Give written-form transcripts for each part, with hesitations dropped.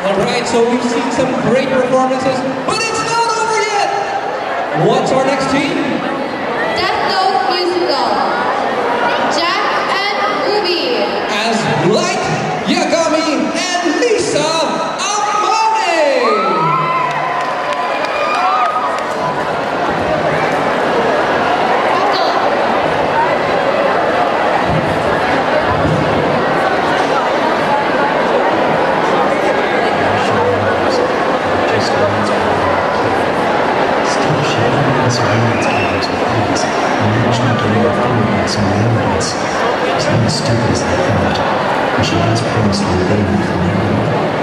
Alright, so we've seen some great performances, but it's not over yet! What's our next team? Death Note Musical. Jack and Ruby. As Light, Yagami, and Lisa Amame! She has promised to obey me from now on.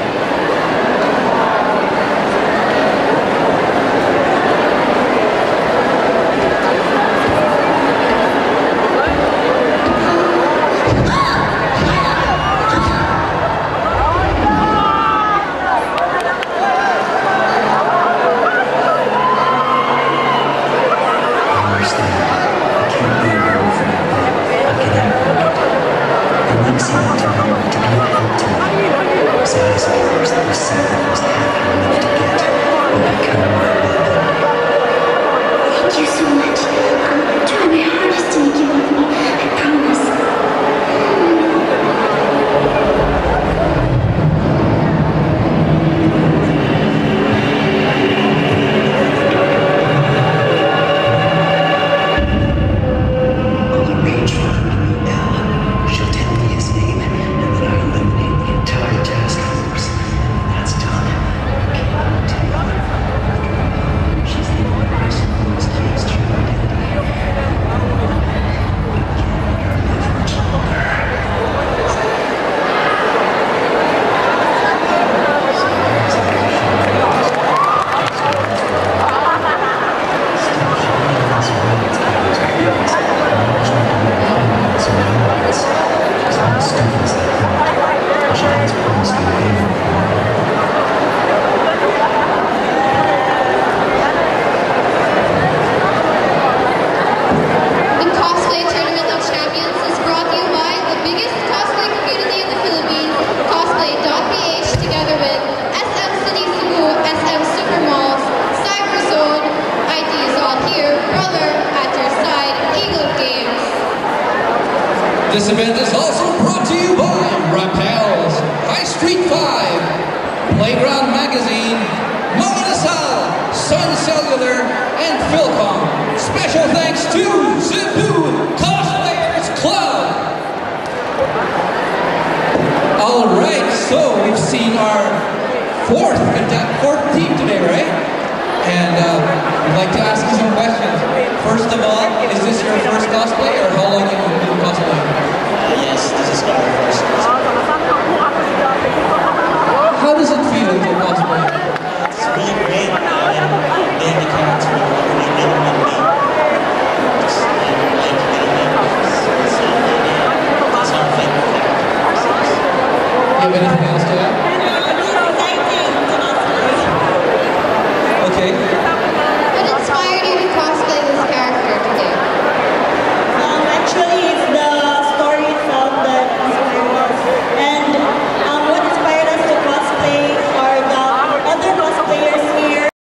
The Cosplay Tournament of Champions is brought to you by the biggest cosplay community in the Philippines, Cosplay.ph, together with SM City Cebu, SM Supermalls, Cyberzone, IT is all here, Brother at your side, Eagle Games. This event is also brought to you by Rappels, High Street 5, Playground Magazine, Mamanasal, Sun Cellular, and Philcom. Special thanks to Cebu Cosplayers Club. Alright, so we've seen our fourth team today, right? And we'd like to ask you some questions. First of all, is this your first cosplay, or how long have you been doing cosplay? Yes, this is our first cosplay.